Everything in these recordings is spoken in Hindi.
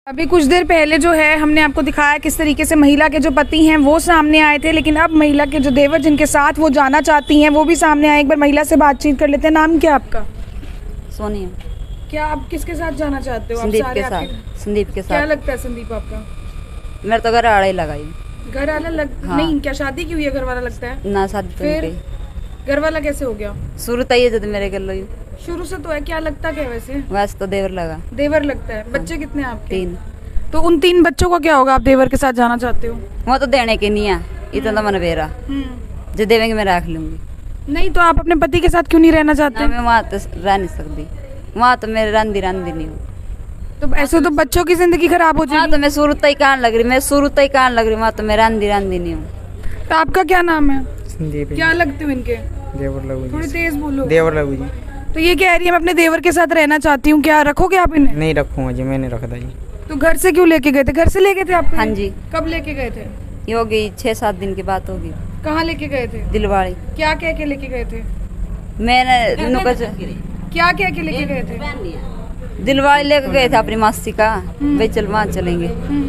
अभी कुछ देर पहले जो है हमने आपको दिखाया किस तरीके से महिला के जो पति हैं वो सामने आए थे, लेकिन अब महिला के जो देवर जिनके साथ वो जाना चाहती हैं वो भी सामने आए। एक बार महिला से बातचीत कर लेते हैं। नाम क्या आपका? सोनिया। क्या आप किसके साथ जाना चाहते हो? संदीप के साथ। संदीप के साथ। क्या लगता है संदीप आपका? मेरा तो घर आड़ा ही लगाई। घर वाला हाँ। नहीं, क्या शादी की हुई है? घर वाला लगता है ना शादी तो फिर घर वाला कैसे हो गया? शुरू तो ये जब मेरे घर लो शुरू से तो है। क्या लगता क्या वैसे? वैसे तो देवर लगा। देवर लगता है। बच्चे कितने हैं आपके? 3। तो उन 3 बच्चों का क्या होगा? आप देवर के साथ जाना चाहते हो? वो तो देने के नहीं है, इतना तो मन बेरा जो देवेंगे मैं रख लूंगी। नहीं तो आप अपने पति के साथ क्यों नहीं रहना चाहते? मैं वहाँ तो रह नहीं सकती, वहाँ तो मेरे रंदी नहीं हूँ। तो ऐसे तो बच्चों की जिंदगी खराब हो जाएगी। तो मैं शुरू तक कान लग रही, मैं शुरू तक कान लग रही, वहाँ तो मैं रंदी नहीं हूँ। तो आपका क्या नाम है? संदीप। क्या लगते हो इनके? देवर लगू जी। थोड़ी तेज बोलो। देवर लगू जी। तो ये कह रही है मैं अपने देवर के साथ रहना चाहती हूँ, क्या रखोगे आप इन्हें? नहीं रखूंगा जी, मैं नहीं रखता जी। तो घर से क्यों लेके गए थे? घर से लेके थे आप? हाँ जी। कब लेके गए थे? ये हो गई 6-7 दिन की बात होगी। कहाँ लेके गए थे? दिलवाड़ी। क्या कह के लेके गए थे? मैंने क्या कह के लेके गए थे? दिलवाड़ी लेके गए थे अपनी मासी का, भाई चल वहाँ चलेंगे।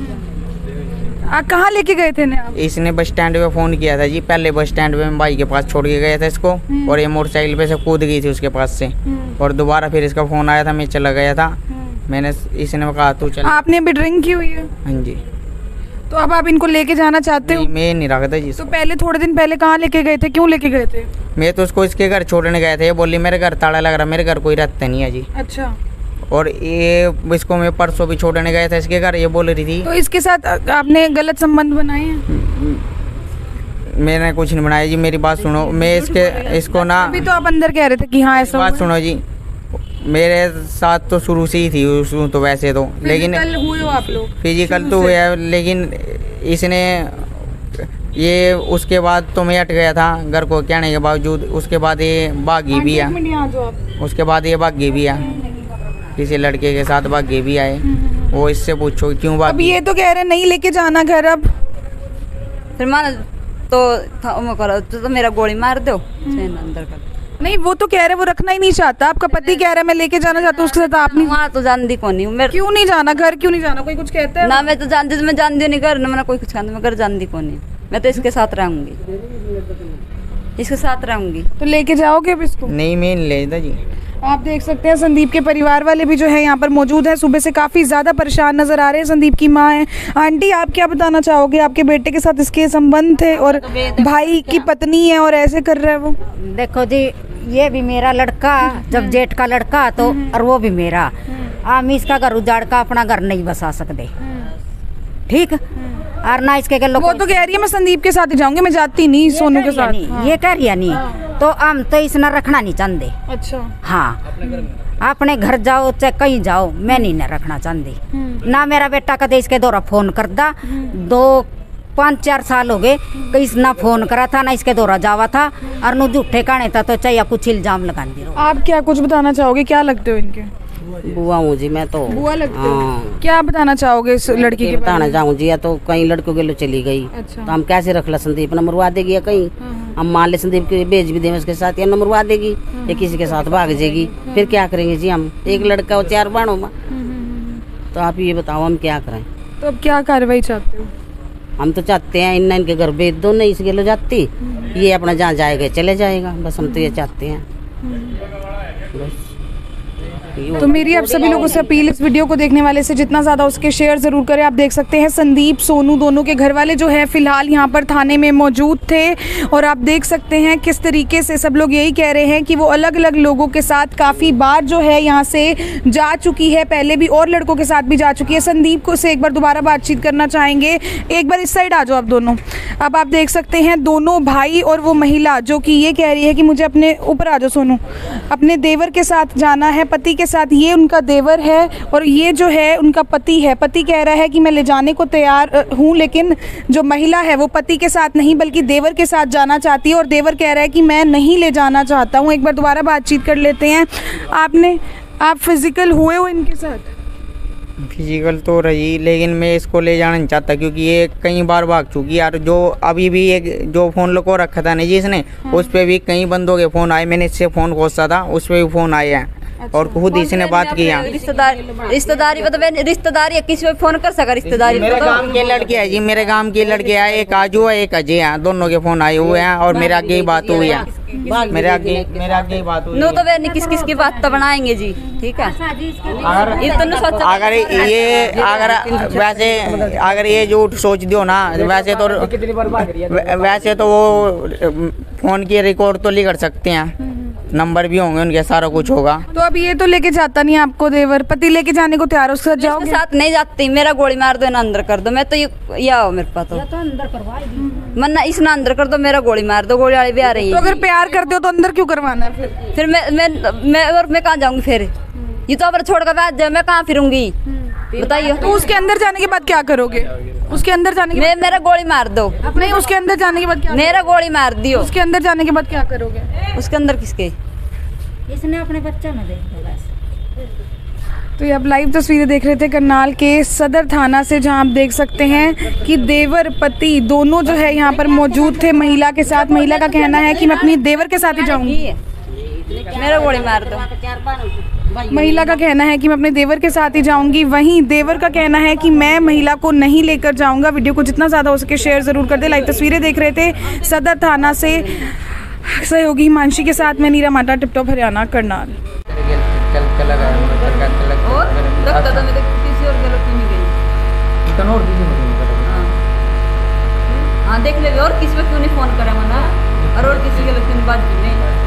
कहाँ लेके गए थे आप? इसने बस स्टैंड पे फोन किया था जी। पहले बस स्टैंड पे मैं भाई के पास छोड़ के गया था इसको, और ये मोटरसाइकिल पे से कूद गई थी उसके पास से, और दोबारा फिर इसका फोन आया था, मैं चला गया था। मैंने इसने कहा तू चल। आपने अभी ड्रिंक की हुई है? हाँ जी। तो अब आप इनको लेके जाना चाहते हो? मैं नहीं रखता जी। तो पहले थोड़े दिन पहले कहाँ लेके गए थे? क्यों लेके गए थे? मैं तो उसको इसके घर छोड़ने गए थे। ये बोली मेरे घर ताला लग रहा, मेरे घर कोई रहता नहीं है जी। अच्छा। और ये इसको मैं परसों भी छोड़ने गया था इसके घर, ये बोल रही थी। तो इसके साथ आपने गलत संबंध बनाए हैं? मैंने कुछ नहीं बनाया जी, मेरी बात सुनो। मैं इसको ना, अभी तो आप अंदर कह रहे थे कि हाँ ऐसा बात सुनो जी। मेरे साथ तो शुरू से ही थी उसको तो वैसे तो, लेकिन हुए हो आप लोग? फिजिकल तो हुआ है, लेकिन इसने ये उसके बाद तो मैं हट गया था घर को कहने के बावजूद। उसके बाद ये भागी भी है, उसके बाद ये भागी भी है, किसी लड़के के साथ भागे भी आए। वो इससे पूछो क्यों भागी? अब ये तो कह रहे नहीं लेके जाना घर। अब फिर मान तो मेरा गोली मार दो अंदर कर। नहीं, वो तो कह रहे वो रखना ही नहीं चाहता। आपका पति कह रहा है मैं लेके जाना चाहता हूँ उसके साथ। आप नहीं? वहाँ तो जानती कौन नहीं हूँ। क्यों नहीं जाना घर? क्यों नहीं जाना? कोई कुछ कहता है? ना मैं तो जानती, मैं जानती नहीं घर, ना मैंने कोई कुछ कहता, मैं घर जानती कौन नहीं। मैं तो इसके साथ रहूंगी, इसके साथ रहूंगी। तो लेके जाओगे अब इसको? नहीं, मैं नहीं ले जी। आप देख सकते हैं संदीप के परिवार वाले भी जो है यहाँ पर मौजूद है। सुबह से काफी ज्यादा परेशान नजर आ रहे हैं। संदीप की माँ है। आंटी, आप क्या बताना चाहोगे? आपके बेटे के साथ इसके संबंध थे और भाई की पत्नी है और ऐसे कर रहा है वो। देखो जी, ये भी मेरा लड़का, जब जेठ का लड़का तो, और वो भी मेरा। हम इसका घर उजाड़ का अपना घर नहीं बसा सकते, ठीक? और ना इसके वो तो कह रही है मैं संदीप के साथ ही जाऊंगी, मैं जाती नहीं सोनू के साथ। ये कह रही है नहीं, तो हम तो इसना रखना नहीं चाहते। अच्छा। हाँ, अपने घर जाओ चाहे कहीं जाओ, मैं नहीं न रखना चाहती। ना मेरा बेटा कदे इसके द्वारा फोन करता। 2-5-4 साल हो गए कि इसना फोन करा था, ना इसके द्वारा जावा था, और नु झूठे कहने था तो चाहिए कुछ इल्जाम लगा दी। आप क्या कुछ बताना चाहोगे? क्या लगते हो इनके? बुआ हूँ जी मैं तो। बुआ लगते हो? क्या बताना चाहोगे इस लड़की के? बताना चाहूँ जी, या तो कहीं लड़कों के लो चली गई। अच्छा। तो हम कैसे रख ला? संदीप न मरवा देगी, या कहीं हम मान ले संदीप के भेज भी दें उसके साथ, या न मरवा देगी, या किसी के साथ भाग जाएगी। फिर क्या करेंगे जी हम? एक लड़का और 4 बाणों में। तो आप ये बताओ हम क्या करें? तो अब क्या कार्रवाई चाहते हो? हम तो चाहते हैं इनके घर भेज दो, नहीं इसके लो जाती, ये अपना जहाँ जाएगा चले जाएगा, बस हम तो ये चाहते हैं। तो मेरी आप सभी लोगों से अपील, इस वीडियो को देखने वाले से जितना ज़्यादा उसके शेयर ज़रूर करें। आप देख सकते हैं संदीप, सोनू दोनों के घर वाले जो है फिलहाल यहाँ पर थाने में मौजूद थे, और आप देख सकते हैं किस तरीके से सब लोग यही कह रहे हैं कि वो अलग अलग लोगों के साथ काफ़ी बार जो है यहाँ से जा चुकी है, पहले भी और लड़कों के साथ भी जा चुकी है। संदीप को से एक बार दोबारा बातचीत करना चाहेंगे। एक बार इस साइड आ जाओ आप दोनों। अब आप देख सकते हैं दोनों भाई और वो महिला जो कि ये कह रही है कि मुझे अपने ऊपर आ जाओ सोनू, अपने देवर के साथ जाना है, पति के साथ। ये उनका देवर है और ये जो है उनका पति है। पति कह रहा है कि मैं ले जाने को तैयार हूँ, लेकिन जो महिला है वो पति के साथ नहीं बल्कि देवर के साथ जाना चाहती है, और देवर कह रहा है कि मैं नहीं ले जाना चाहता हूँ। एक बार दोबारा बातचीत कर लेते हैं। आप फिजिकल हुए हो इनके साथ? फिजिकल तो रही, लेकिन मैं इसको ले जाना नहीं चाहता क्योंकि ये कई बार भाग चुकी है। और जो अभी भी एक जो फ़ोन लको रखा था ना जी इसने, उस पर भी कई बंदों के फ़ोन आए। मैंने इससे फ़ोन खोसा था, उस पर भी फ़ोन आए हैं। और खुद इसने बात किया। रिश्तेदारी मतलब रिश्तेदारी किसी पे फोन कर सका रिश्तेदारी मेरे गांव के लड़के है जी, मेरे गांव के लड़के है, एक आजू है एक अजय है, दोनों के फोन आए हुए हैं और मेरे आगे ही बात हुई है, मेरे आगे ही बात हुई नो तो वे किस किस की बात तो बनाएंगे जी, ठीक है। अगर ये झूठ सोच दो ना, वैसे तो वो फोन की रिकॉर्ड तो नहीं कर सकते हैं, नंबर भी होंगे उनके, सारा कुछ होगा। तो अब ये तो लेके जाता नहीं आपको देवर, पति लेके जाने को तैयार, उसके साथ जाओगे? साथ नहीं जाती, मेरा गोली मार दो ना अंदर कर दो, मैं तो ये आओ मेरे पास तो मन्ना इस ना अंदर कर दो, मेरा गोली मार दो, गोली वाली भी आ रही है। तो अगर प्यार करते हो तो अंदर क्यों करवाना है फिर मैं कहाँ जाऊंगी फिर, ये तो अब छोड़ कर बैठ जाए, मैं कहाँ फिरूंगी बताइए। तो उसके अंदर जाने के बाद क्या करोगे? उसके अंदर जाने के बाद मेरा गोली मार दो। नहीं, उसके अंदर जाने के बाद क्या? मेरा गोली मार दियो। उसके अंदर जाने के बाद क्या करोगे? उसके अंदर किसके? इसने अपने बच्चों में देखा बस। तो ये आप लाइव तस्वीरें देख रहे थे करनाल के सदर थाना से, जहां आप देख सकते हैं कि देवर पति दोनों जो है यहाँ पर मौजूद थे महिला के साथ। महिला का कहना है कि मैं अपनी देवर के साथ ही जाऊंगी, मेरा गोली मार दो। महिला का कहना है कि मैं अपने देवर के साथ ही जाऊंगी, वहीं देवर का कहना है कि मैं महिला को नहीं लेकर जाऊंगा। वीडियो को जितना ज़्यादा हो सके शेयर ज़रूर कर दे। लाइव तस्वीरें देख रहे थे सदर थाना से, सहयोगी हिमांशी के साथ मैं नीरा माटा, टिपटॉप हरियाणा, करनाल। हाँ देख ले, और किसी पे क्यों नहीं फोन करा मना, और किसी के लिए क्यों बात नहीं।